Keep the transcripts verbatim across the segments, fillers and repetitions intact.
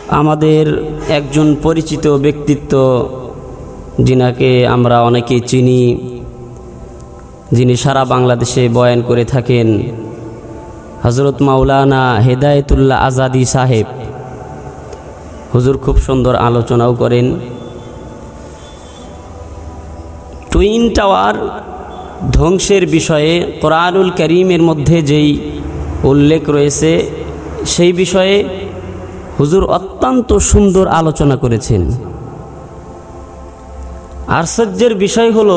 আমাদের একজন পরিচিত ব্যক্তিত্ব, যিনাকে আমরা অনেকে চিনি, যিনি সারা বাংলাদেশে বয়ান করে থাকেন, হযরত মাওলানা হেদায়েতুল্লাহ আজাদি সাহেব। হুজুর খুব সুন্দর আলোচনাও করেন। টুইন টাওয়ার ধ্বংসের বিষয়ে কোরআনুল কারীমের মধ্যে যেই উল্লেখ রয়েছে সেই বিষয়ে হুজুর অত্যন্ত সুন্দর আলোচনা করেছেন। আশ্চর্যের বিষয় হলো,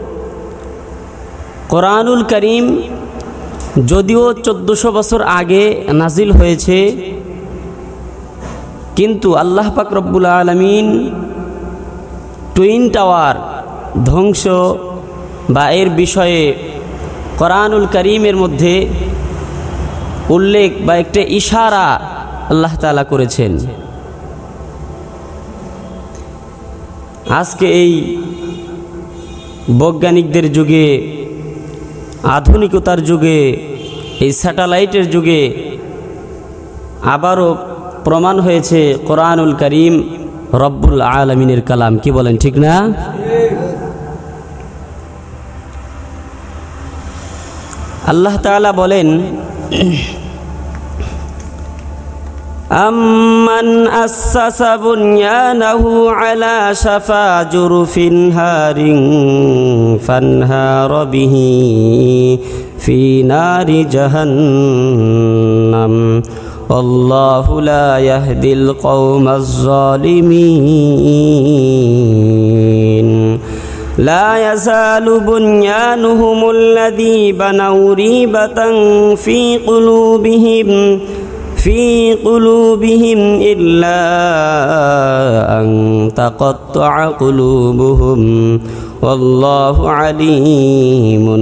কোরআনুল কারীম যদিও চোদ্দশো বছর আগে নাজিল হয়েছে, কিন্তু আল্লাহ পাক রব্বুল আলামিন টুইন টাওয়ার ধ্বংস বা এর বিষয়ে কোরআনুল কারীমের মধ্যে উল্লেখ বা একটা ইশারা আল্লাহ তাআলা করেছেন। আজকে এই বৈজ্ঞানিকদের যুগে, আধুনিকতার যুগে, এই স্যাটেলাইটের যুগে আবারও প্রমাণ হয়েছে কোরআনুল কারীম রব্বুল আলামিনের কালাম। কি বলেন, ঠিক না? আল্লাহ তাআলা বলেন, আম্মান আসাসা বুনয়ানাহু আলা শাফা জুরফিন হারিন ফানহার বিহি ফি নারি জাহান্নাম আল্লাহু লা ইয়াহদিল কওমাজ জালিমিন লা ইয়াযালু বুনয়ানুহুমুল লাযী বানাউ রিবাতান ফি কুলুবিহিম ফি কুলুবিহিম ইল্লা আন তাকাত্তাআ কুলুবুহুম ওয়াল্লাহু আলীমুন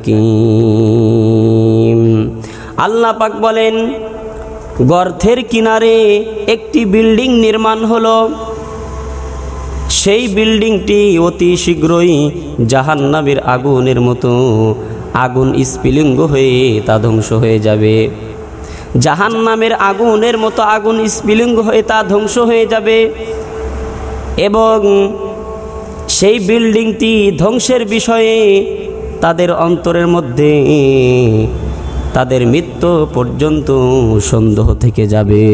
হাকীম। আল্লাহ পাক বলেন, গর্তের কিনারে একটি বিল্ডিং নির্মাণ হলো, সেই বিল্ডিংটি অতি শীঘ্রই জাহান্নামের আগুনের মতো আগুন স্ফুলিঙ্গ হয়ে তা ধ্বংস হয়ে যাবে। জাহান্নামের আগুনের মতো আগুন স্ফুলিঙ্গ হয়ে তা ধ্বংস হয়ে যাবে এবং সেই বিল্ডিংটি ধ্বংসের বিষয়ে তাদের অন্তরের মধ্যে তাদের মৃত্যু পর্যন্ত সন্দেহ থেকে যাবে।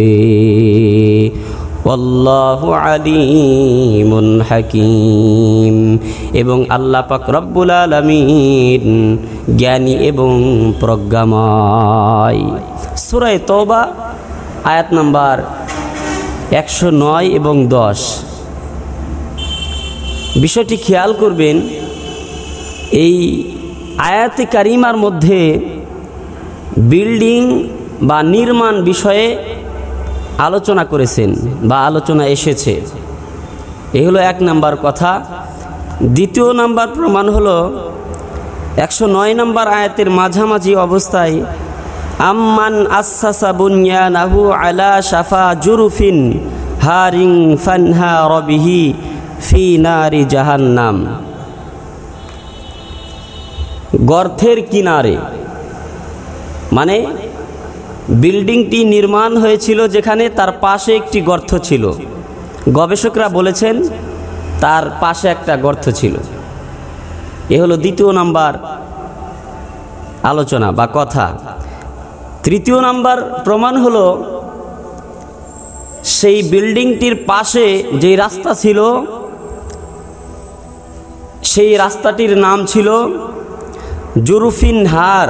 আল্লাহু আলীমুন হাকীম। এবং আল্লাহ পাক রব্বুল আলামিন জ্ঞানী এবং প্রজ্ঞাময়। সূরা তওবা আয়াত নাম্বার একশো নয় এবং দশ। বিষয়টি খেয়াল করবেন, এই আয়াতে কারিমার মধ্যে বিল্ডিং বা নির্মাণ বিষয়ে আলোচনা করেছেন বা আলোচনা এসেছে। এই হলো এক নাম্বার কথা। দ্বিতীয় নাম্বার প্রমাণ হলো একশো নয় নাম্বার আয়াতের মাঝামাঝি অবস্থায় আম্মান আসাসা বুনয়ানাহু আলা শাফা জুরুফিন হারিন ফানহার বিহি ফি নারি জাহান্নাম। গর্তের কিনারে মানে বিল্ডিংটি নির্মাণ হয়েছিল যেখানে তার পাশে একটি গর্ত ছিল। গবেষকরা বলেছেন তার পাশে একটা গর্ত ছিল। এ হলো দ্বিতীয় নাম্বার আলোচনা বা কথা। তৃতীয় নাম্বার প্রমাণ হলো সেই বিল্ডিংটির পাশে যে রাস্তা ছিল, সেই রাস্তাটির নাম ছিল জুরুফিন হার।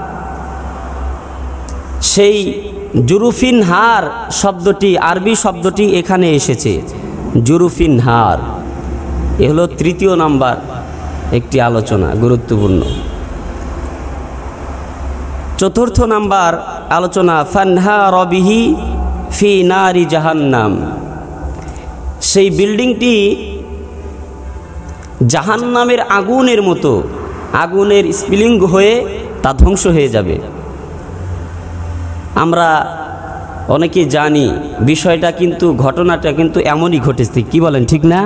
সেই জুরুফিন হার শব্দটি, আরবি শব্দটি এখানে এসেছে, জুরুফিন হার। এ হলো তৃতীয় নাম্বার একটি আলোচনা, গুরুত্বপূর্ণ। চতুর্থ নাম্বার আলোচনা ফানহার বিহি ফি নারি জাহান্নাম। সেই বিল্ডিংটি জাহান্নামের আগুনের মতো আগুনের স্ফুলিঙ্গ হয়ে তা ধ্বংস হয়ে যাবে। আমরা অনেকে জানি বিষয়টা, কিন্তু ঘটনাটা কিন্তু এমনই ঘটেছে। কি বলেন, ঠিক না?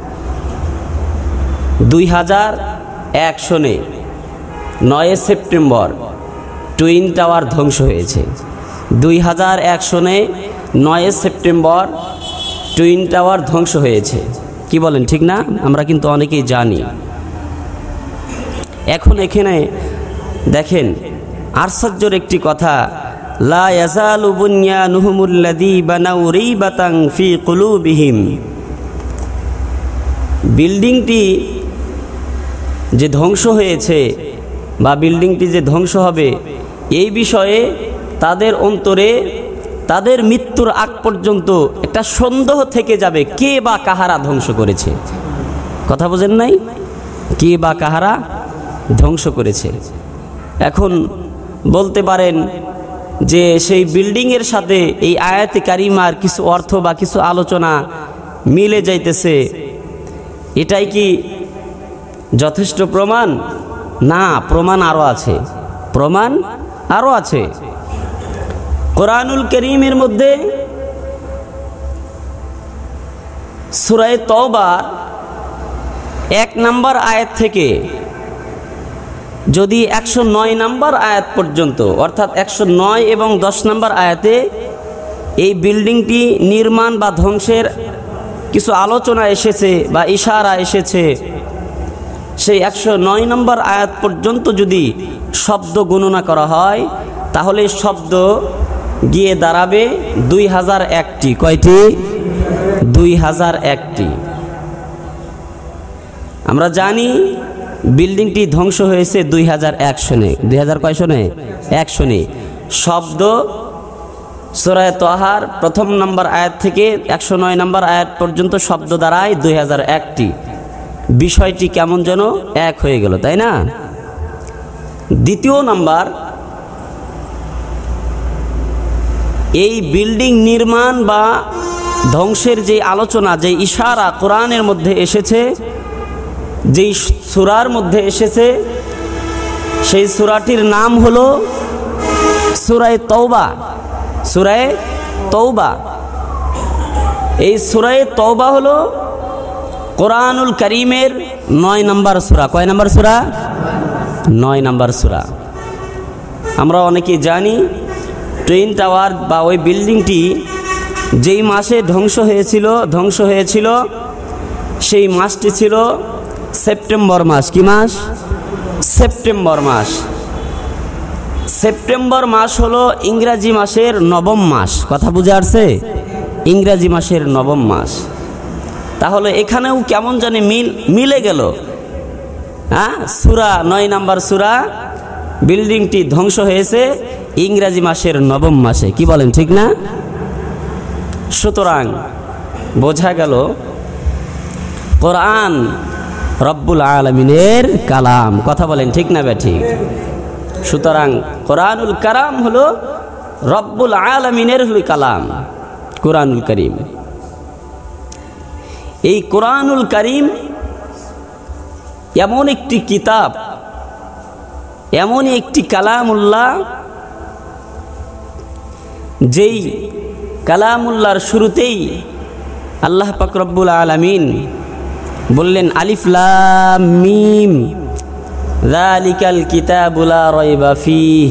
দুই হাজার এক সনে নয় সেপ্টেম্বর টুইন টাওয়ার ধ্বংস হয়েছে। দুই হাজার এক সনে নয় সেপ্টেম্বর টুইন টাওয়ার ধ্বংস হয়েছে। কি বলেন, ঠিক না? আমরা কিন্তু অনেকেই জানি। এখন এখানে দেখেন আশ্চর্যের একটি কথা, লা ইয়াজালু বুনয়ানুহুমুল্লাযী বানাউ রিবাতান ফি কুলুবিহিম। বিল্ডিংটি যে ধ্বংস হয়েছে বা বিল্ডিংটি যে ধ্বংস হবে এই বিষয়ে তাদের অন্তরে তাদের মৃত্যুর আগ পর্যন্ত একটা সন্দেহ থেকে যাবে, কে বা কাহারা ধ্বংস করেছে। কথা বোঝেন নাই? কে বা কাহারা ধ্বংস করেছে। এখন বলতে পারেন যে সেই বিল্ডিংয়ের সাথে এই আয়াতে কারিমার কিছু অর্থ বা কিছু আলোচনা মিলে যাইতেছে, এটাই কি যথেষ্ট প্রমাণ? না, প্রমাণ আরও আছে, প্রমাণ আরও আছে। কোরআনুল কারীমের মধ্যে সূরা তওবা এক নম্বর আয়াত থেকে যদি একশো নয় নম্বর আয়াত পর্যন্ত, অর্থাৎ একশো নয় এবং দশ নম্বর আয়াতে এই বিল্ডিংটি নির্মাণ বা ধ্বংসের কিছু আলোচনা এসেছে বা ইশারা এসেছে, সেই একশো নয় নম্বর আয়াত পর্যন্ত যদি শব্দ গণনা করা হয় তাহলে শব্দ গিয়ে দাঁড়াবে দুই হাজার একটি। কয়টি? দুই হাজার একটি। আমরা জানি বিল্ডিংটি ধ্বংস হয়েছে দুই হাজার এক সনে। দুই হাজার কয় সনে? এক সনে। শব্দ সূরা তাহার প্রথম নম্বর আয়াত থেকে একশো নয় নম্বর আয়াত পর্যন্ত শব্দ দাঁড়ায় দুই হাজার একটি। বিষয়টি কেমন যেন এক হয়ে গেল, তাই না? দ্বিতীয় নাম্বার, এই বিল্ডিং নির্মাণ বা ধ্বংসের যে আলোচনা, যে ইশারা কোরআনের মধ্যে এসেছে, যেই সূরার মধ্যে এসেছে, সেই সূরাটির নাম হলো সূরা তওবা। সূরা তওবা, এই সূরা তওবা হলো কোরআনুল কারীমের নয় নম্বর সূরা। কয় নম্বর সূরা? নয় নম্বর সূরা। আমরা অনেকেই জানি টুইন টাওয়ার বা ওই বিল্ডিংটি যেই মাসে ধ্বংস হয়েছিল ধ্বংস হয়েছিল সেই মাসটি ছিল সেপ্টেম্বর মাস। কি মাস? সেপ্টেম্বর মাস। সেপ্টেম্বর মাস হলো ইংরাজি মাসের নবম মাস। কথা বুঝে আসছে? ইংরাজি মাসের নবম মাস। তাহলে এখানেও কেমন জানি মিল মিলে গেল। হ্যাঁ, সূরা নয় নাম্বার সূরা, বিল্ডিংটি ধ্বংস হয়েছে ইংরাজি মাসের নবম মাসে। কি বলেন, ঠিক না? সুতরাং বোঝা গেল কোরআন রব্বুল আলামিনের কালাম। কথা বলেন, ঠিক না বেঠিক? সুতরাং কোরআনুল কালাম হলো রব্বুল আলামিনের কালাম, কোরআনুল কারীম। এই কোরআনুল কারীম এমন একটি কিতাব, এমন একটি কালামুল্লাহ, যেই কালামুল্লাহর শুরুতেই আল্লাহ পাক রব্বুল আলামিন বললেন আলিফ লাম মিম যালিকাল কিতাবু লা রাইবা ফীহ।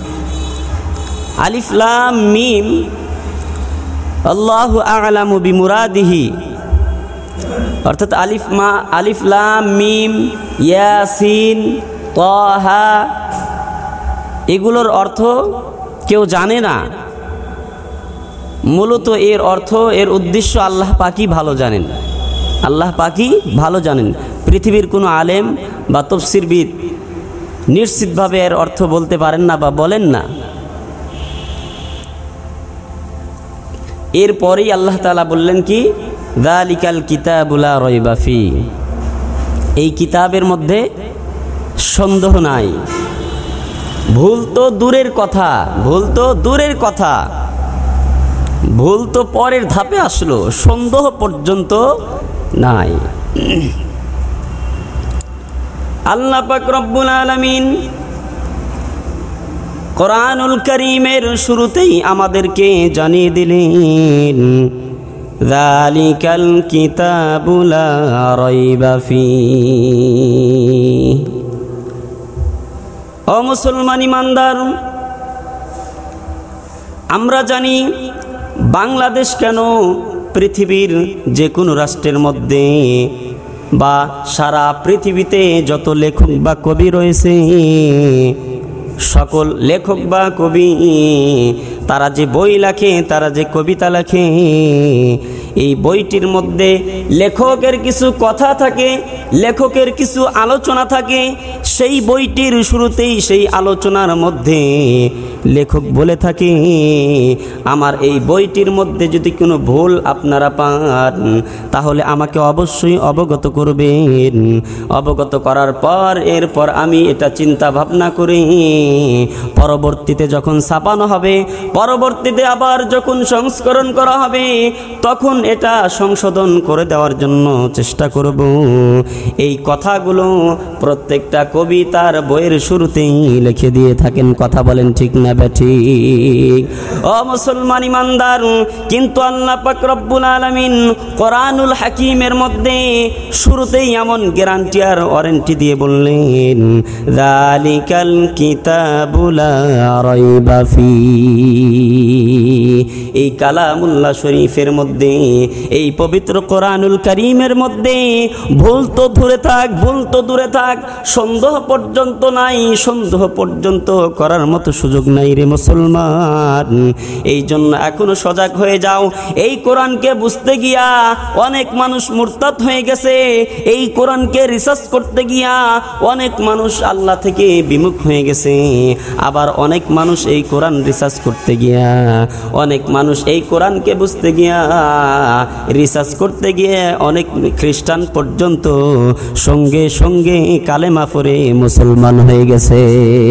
আলিফ লাম মিম আল্লাহু আ'লামু বিমুরাদিহি, অর্থাৎ আলিফ মা আলিফ লাম মিম ইয়াসিন তাহা, এগুলোর অর্থ কেউ জানে না। মূলত এর অর্থ, এর উদ্দেশ্য আল্লাহ পাকই ভালো জানেন। আল্লাহ পাকই ভালো জানেন। পৃথিবীর কোনো আলেম বা তাফসীরবিদ নিশ্চিতভাবে এর অর্থ বলতে পারেন না বা বলেন না। এরপরেই আল্লাহ তাআলা বললেন কি, যালিকাল কিতাবু লা রাইবা ফীহ, এই কিতাবের মধ্যে সন্দেহ নাই। ভুল তো দূরের কথা, ভুল তো দূরের কথা, ভুল তো পরের ধাপে আসলো, সন্দেহ পর্যন্ত নাই। আল্লাহ পাক রব্বুল আলামিন কোরআনুল কারীমের শুরুতেই আমাদেরকে জানিয়ে দিলেন যালিকাল কিতাবু লা রাইবা ফীহ। ও মুসলমান ইমানদার, আমরা জানি বাংলাদেশ কেন, পৃথিবীর যে কোনো রাষ্ট্রের মধ্যে বা সারা পৃথিবীতে যত লেখক বা কবি রয়েছে, সকল লেখক বা কবি তারা যে বই লেখে, তারা যে কবিতা লেখে, এই বইটির মধ্যে লেখকের কিছু কথা থাকে, লেখকের কিছু আলোচনা থাকে। সেই বইটির শুরুতেই সেই আলোচনার মধ্যে লেখক বলে থাকে, আমার এই বইটির মধ্যে যদি কোনো ভুল আপনারা পান তাহলে আমাকে অবশ্যই অবগত করবেন। অবগত করার পর এরপর আমি এটা চিন্তা ভাবনা করি, পরবর্তীতে যখন ছাপানো হবে, পরবর্তীতে আবার যখন সংস্করণ করা হবে, তখন এটা সংশোধন করে দেওয়ার জন্য চেষ্টা করব। এই কথাগুলো প্রত্যেকটা কবি তার বইয়ের শুরুতেই লিখে দিয়ে থাকেন। কথা বলেন ঠিক না বেঠিক? ও মুসলমান ইমানদার, কিন্তু আল্লাহ পাক রব্বুল আলামিন কোরআনুল হাকিমের মধ্যে শুরুতেই এমন গ্যারান্টি আর ওয়ারেন্টি দিয়ে বললেন, যালিকাল কিতাবু লা রাইবা ফি। এই কালামুল্লাহ শরীফের মধ্যে, এই পবিত্র কোরআনুল কারীমের মধ্যে ভুল তো দূরে থাক, ভুল তো দূরে থাক, সন্দেহ পর্যন্ত নাই, সন্দেহ পর্যন্ত করার মতো সুযোগ নাই রে মুসলমান। এই জন্য এখনো সজাগ হয়ে যাও। এই কোরআনকে বুঝতে গিয়া অনেক মানুষ মুরতাদ হয়ে গেছে, এই কোরআনকে রিসার্চ করতে গিয়া অনেক মানুষ আল্লাহ থেকে বিমুখ হয়ে গেছে, আবার অনেক মানুষ এই কোরআন রিসার্চ করতে গিয়া, অনেক মানুষ এই কোরআনকে বুঝতে গিয়া, রিসার্চ করতে গিয়ে অনেক খ্রিস্টান পর্যন্ত সঙ্গে সঙ্গে কালেমা পড়ে মুসলমান হয়ে গেছে।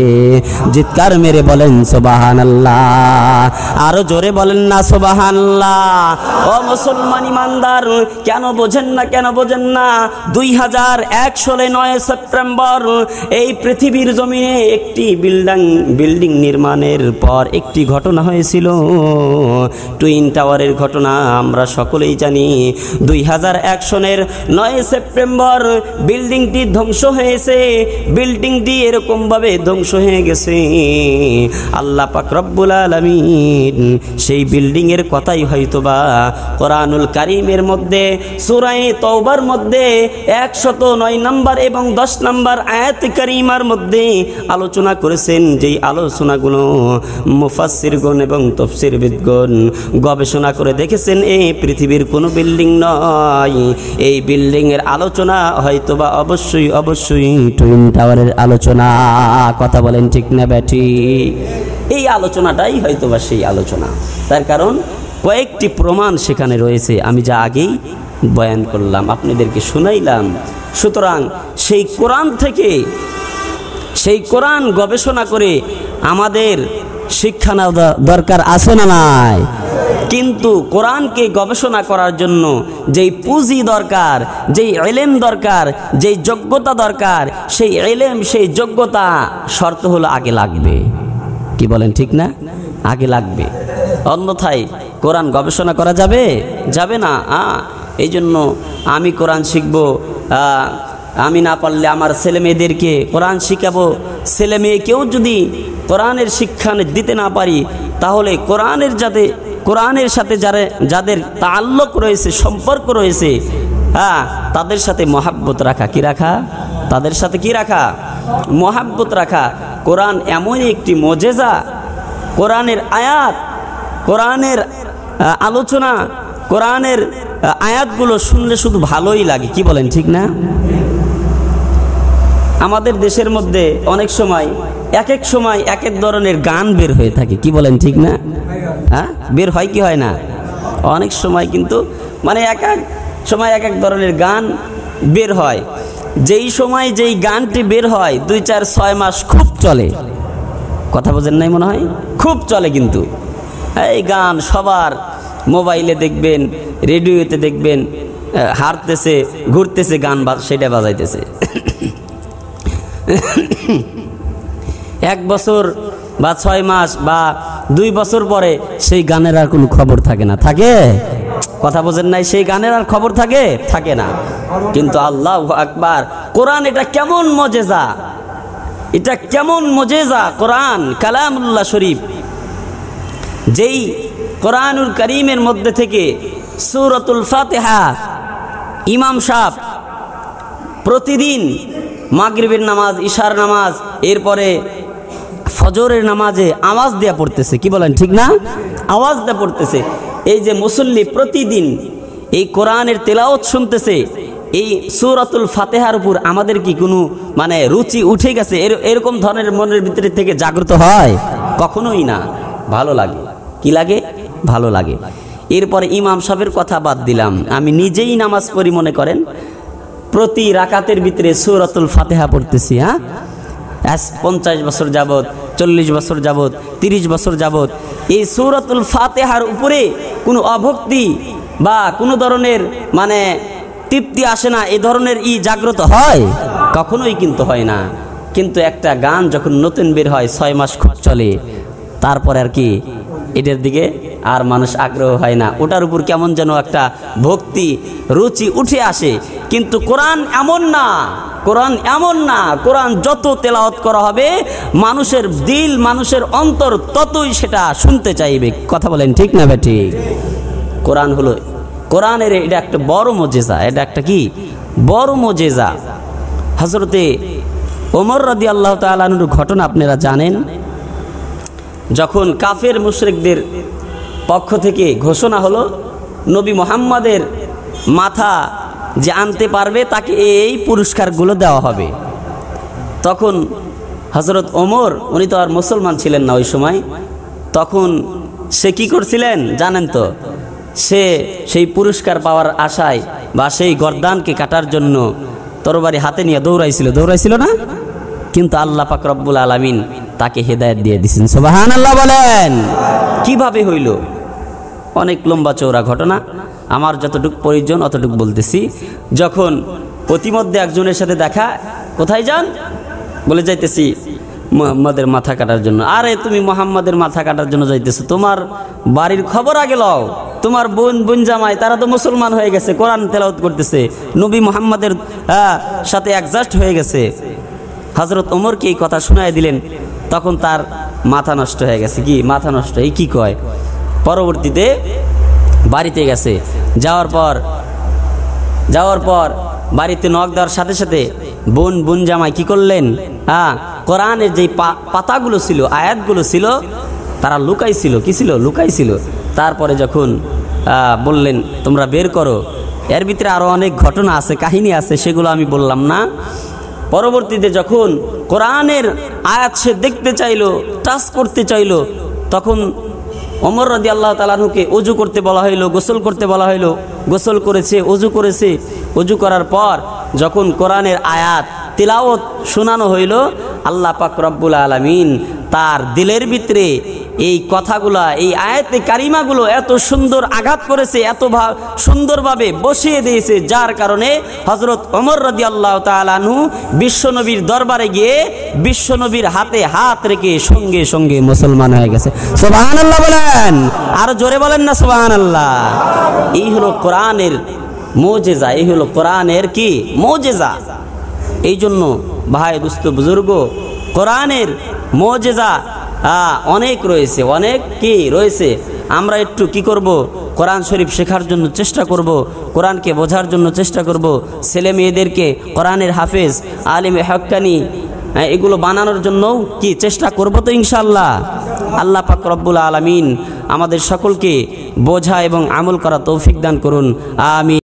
চিৎকার মেরে বলেন সুবহানাল্লাহ, আরো জোরে বলেন না সুবহানাল্লাহ। ও মুসলমান ইমানদার, কেন বোঝেন না, কেন বোঝেন না? দুই হাজার এক সালে নয় সেপ্টেম্বর এই পৃথিবীর জমিনে একটি বিল্ডিং বিল্ডিং নির্মাণের পর একটি ঘটনা হয়েছিল, টুইন টাওয়ারের ঘটনা। আমরা সকলেই জানি দুই হাজার এক সনের নয় সেপ্টেম্বর বিল্ডিংটি ধ্বংস হয়েছে। বিল্ডিংটি এরকম ভাবে ধ্বংস হয়ে গেছে, আল্লাহ পাক রব্বুল আলামিন সেই বিল্ডিং এর কথাই হয়তোবা কোরআনুল কারীমের মধ্যে সূরা তাওবার মধ্যে একশত নয় নম্বর এবং দশ নম্বর আয়াত কারীমার মধ্যে আলোচনা করেছেন। যেই আলোচনাগুলো মুফাসসিরগণ এবং তাফসীরবিদগণ গবেষণা করে দেখেছেন, এই পৃথিবীর কোনো বিল্ডিং নয়, এই বিল্ডিং এর আলোচনা হয়তোবা অবশ্যই অবশ্যই টুইন টাওয়ারের আলোচনা। কথা বলেন ঠিক না বেঠিক? এই আলোচনাটাই হয়তোবা সেই আলোচনা। তার কারণ কয়েকটি প্রমাণ সেখানে রয়েছে, আমি যা আগেই বয়ান করলাম, আপনাদেরকে শুনাইলাম। সুতরাং সেই কোরআন থেকে, সেই কোরআন গবেষণা করে আমাদের শিক্ষা নেওয়া দরকার আছে না নাই? কিন্তু কোরআনকে গবেষণা করার জন্য যেই পুঁজি দরকার, যেই ইলম দরকার, যেই যোগ্যতা দরকার, সেই ইলম, সেই যোগ্যতা শর্ত হলো আগে লাগবে। কি বলেন ঠিক না? আগে লাগবে, অন্যথায় কোরআন গবেষণা করা যাবে যাবে না। এই জন্য আমি কোরআন শিখব, আমি না পারলে আমার ছেলে মেয়েদেরকে কোরআন শিখাবো। ছেলে মেয়েকেও যদি কোরআনের শিক্ষা দিতে না পারি, তাহলে কোরআনের যাতে কোরআনের সাথে যারা যাদের তাআল্লুক রয়েছে, সম্পর্ক রয়েছে, হ্যাঁ, তাদের সাথে মহাব্বত রাখা। কি রাখা? তাদের সাথে কি রাখা? মহাব্বত রাখা। কোরআন এমন একটি মুজিজা, কোরআনের আয়াত, কোরআনের আলোচনা, কোরআনের আয়াতগুলো শুনলে শুধু ভালোই লাগে। কি বলেন ঠিক না? আমাদের দেশের মধ্যে অনেক সময় এক এক সময় এক এক ধরনের গান বের হয়ে থাকে। কি বলেন ঠিক না? হ্যাঁ, বের হয় কি হয় না? অনেক সময় কিন্তু মানে এক এক সময় এক এক ধরনের গান বের হয়। যেই সময় যেই গানটি বের হয় দুই চার ছয় মাস খুব চলে। কথা বোঝেন নাই মনে হয়? খুব চলে। কিন্তু এই গান সবার মোবাইলে দেখবেন, রেডিওতে দেখবেন, হাঁটতেছে, ঘুরতেছে, গান সেটা বাজাইতেছে। এক বছর বা ছয় মাস বা দুই বছর পরে সেই গানের আর কোনো খবর থাকে না। থাকে? কথা বোঝেন নাই? সেই গানের আর খবর থাকে থাকে না। কিন্তু আল্লাহু আকবার, কোরআন এটা কেমন মুজিজা, এটা কেমন মুজিজা! কোরআন কালামুল্লাহ শরীফ, যেই কোরআনুল কারীমের মধ্যে থেকে সূরাতুল ফাতিহা ইমাম সাহেব প্রতিদিন মাগরিবের নামাজ, ইশার নামাজ, এরপরে ফজরের নামাজে আওয়াজ দেয়া পড়তেছে। কি বলেন, ঠিক না? আওয়াজ দেয়া পড়তেছে। এই যে মুসল্লি প্রতিদিন এই কোরআনের তেলাওয়াত শুনতেছে, এই সূরাতুল ফাতিহার উপর আমাদের কি কোনো মানে রুচি উঠে গেছে? এরকম ধরনের মনের ভিতরে থেকে জাগ্রত হয়? কখনোই না। ভালো লাগে। কি লাগে? ভালো লাগে। এরপরে ইমাম সাহেবের কথা বাদ দিলাম, আমি নিজেই নামাজ পড়ি, মনে করেন প্রতি রাকাতের ভিতরে সূরাতুল ফাতিহা পড়তেছি। হ্যাঁ, পঞ্চাশ বছর যাবত, চল্লিশ বছর যাবত, তিরিশ বছর যাবত এই সূরাতুল ফাতিহার উপরে কোনো অভক্তি বা কোনো ধরনের মানে তৃপ্তি আসে না, এই ধরনের ই জাগ্রত হয়? কখনোই কিন্তু হয় না। কিন্তু একটা গান যখন নতুন বের হয়, ছয় মাস খুব চলে, তারপর আর কি এটার দিকে আর মানুষ আগ্রহ হয় না, ওটার উপর কেমন যেন একটা ভক্তি রুচি উঠে আসে। কিন্তু কোরআন এমন না, কোরআন এমন না। কোরআন যত তেলাওয়াত করা হবে মানুষের দিল, মানুষের অন্তর ততই সেটা শুনতে চাইবে। কথা বলেন, ঠিক না বেটি? কোরআন হলো, কোরআনের এটা একটা বড় মুজিজা, এটা একটা কি বড় মুজিজা। হযরতে ওমর রাদিয়াল্লাহু তাআলা আনহুর ঘটনা আপনারা জানেন। যখন কাফের মুশরিকদের পক্ষ থেকে ঘোষণা হলো নবী মুহাম্মাদের মাথা যে আনতে পারবে তাকে এই পুরস্কারগুলো দেওয়া হবে, তখন হযরত ওমর, উনি তো আর মুসলমান ছিলেন না ওই সময়, তখন সে কি করছিলেন জানেন তো? সে সেই পুরস্কার পাওয়ার আশায় বা সেই গর্দানকে কাটার জন্য তরবারি হাতে নিয়ে দৌড়াইছিল। দৌড়াইছিল না? কিন্তু আল্লাহ পাক রব্বুল আলামিন তাকে হেদায়েত দিয়ে দিয়েছেন। সুবহানাল্লাহ বলেন। কিভাবে হইল? অনেক লম্বা চওড়া ঘটনা, আমার যতটুকু প্রয়োজন অতটুকু বলতেছি। যখন প্রতিমধ্যে একজনের সাথে দেখা, কোথায় যান? বলে যাইতেছি মুহাম্মাদের মাথা কাটার জন্য। আরে তুমি মুহাম্মাদের মাথা কাটার জন্য যাইতেছো, তোমার বাড়ির খবর আগে লও। তোমার বোন বোন জামাই তারা তো মুসলমান হয়ে গেছে, কোরআন তেলাওয়াত করতেছে, নবী মুহাম্মাদের সাথে অ্যাডজাস্ট হয়ে গেছে। হযরত ওমরকে এই কথা শোনায় দিলেন, তখন তার মাথা নষ্ট হয়ে গেছে। কি মাথা নষ্ট? এই কি কয়? পরবর্তীতে বাড়িতে গেছে, যাওয়ার পর যাওয়ার পর বাড়িতে নক দেওয়ার সাথে সাথে বোন বোন জামাই কি করলেন? হ্যাঁ, কোরআনের যে পাতাগুলো ছিল, আয়াতগুলো ছিল, তারা লুকাইছিল। কি ছিল? লুকাইছিল। তারপরে যখন বললেন তোমরা বের করো, এর ভিতরে আরো অনেক ঘটনা আছে, কাহিনী আছে, সেগুলো আমি বললাম না। পরবর্তীতে যখন কোরআনের আয়াত সে দেখতে চাইলো, টাচ করতে চাইলো, তখন ওমর রাদিয়াল্লাহু তাআলা আনহুকে ওযু করতে বলা হইলো, গোসল করতে বলা হইলো। গোসল করেছে, ওযু করেছে। ওযু করার পর যখন কোরআনের আয়াত তিলাওয়াত শোনানো হইল, আল্লাহ পাক রব্বুল আলামিন তার দিলের ভিতরে এই কথাগুলা, এই আয়াতে কারিমাগুলো এত সুন্দর আঘাত করেছে, এত সুন্দরভাবে বসিয়ে দিয়েছে, যার কারণে হযরত ওমর রাদিয়াল্লাহু তাআলা আনহু বিশ্বনবীর দরবারে গিয়ে বিশ্বনবীর হাতে হাত রেখে সঙ্গে সঙ্গে মুসলমান হয়ে গেছে। সুবহানাল্লাহ বলেন। আর জোরে বলেন না সুবহানাল্লাহ। এই হলো কোরআনের মুজিজা, এই হলো কোরআনের কি মুজিজা। এই জন্য ভাই দোস্ত বুজুর্গ, কোরআনের মুজিজা অনেক রয়েছে, অনেক কি রয়েছে। আমরা একটু কি করব? কোরআন শরীফ শেখার জন্য চেষ্টা করব, কোরআনকে বোঝার জন্য চেষ্টা করব, ছেলে মেয়েদেরকে কোরআনের হাফেজ, আলিমে হক্কানি এগুলো বানানোর জন্যও কি চেষ্টা করব তো ইনশাআল্লাহ। আল্লাহ পাক রব্বুল আলামিন আমাদের সকলকে বোঝা এবং আমল করা তৌফিক দান করুন। আমিন।